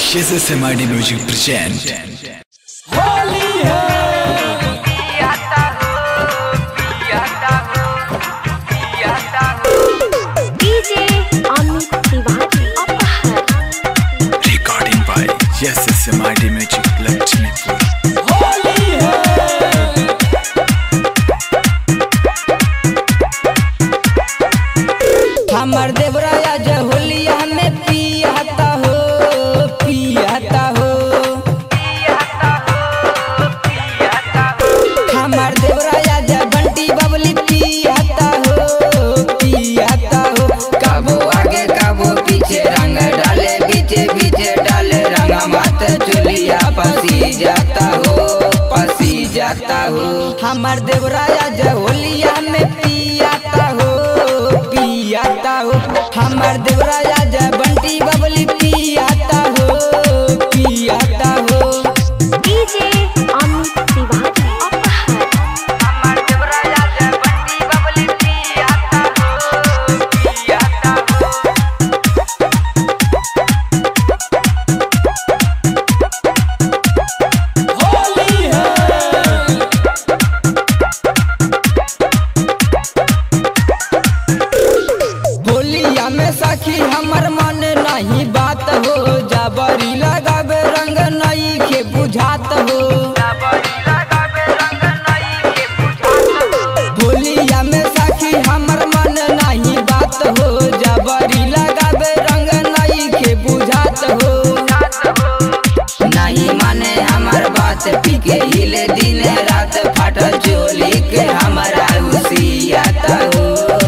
SMID Music present Holi है DJ Amit Tiwari recording by SMID Music Laxmipur. Holi है हमर देवराया जे होलिया में पियाता हो हमर देवराया जे बंटी बबली पियाता हो कबो आगे कबो पीछे रंग डाले बीचे बीचे डाले रंग मत चुलिया पसी जाता हो हमर देवराया जे होलिया में पियाता हो हमर देवराया जे बंटी बबली पियाता हो डीजे अमित तिवारी हमर देवराया जे बंटी बबली पियाता होली है होलिया में सखी हमर मन नहीं बात हो जबरी लगावे रंग नई के बुझात हो होलिया में सखी हमर मन नहीं बात हो जबरी लगावे रंग नई के बुझात हो नहीं माने हमर बात पीके हिले दिन रात फाटल चोली के हमारा सियाता हो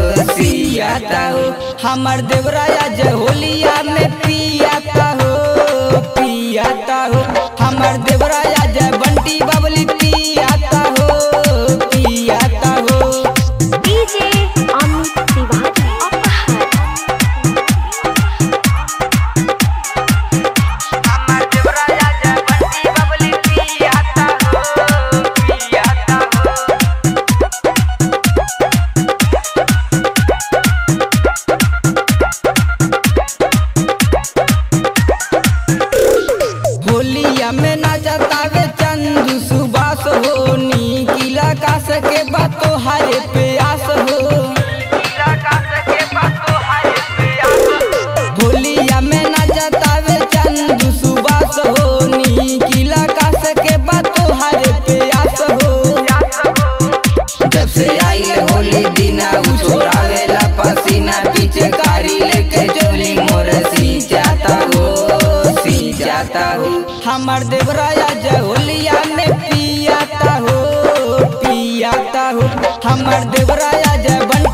हमर देवराया जे होलिया में पियाता हो हमर देवराया जे बंटी बबली पियाता हो डीजे अमित तिवारी हमर देवराया जे बंटी बबली पियाता हो होलिया में नाचतावे चंदू सुबास हो नीला कास के बातो हारे प्यास हो होलिया में नाचतावे चंदू सुबास हो नीला कास के बातो हारे प्यास हो जब से आई होली दिना उछोड़ावेला पसीना पीछे कारी लेके चोली मोर सी जाता हो हमर देवराया जे होलिया में पियाता हो हमर देवराया जे बंटी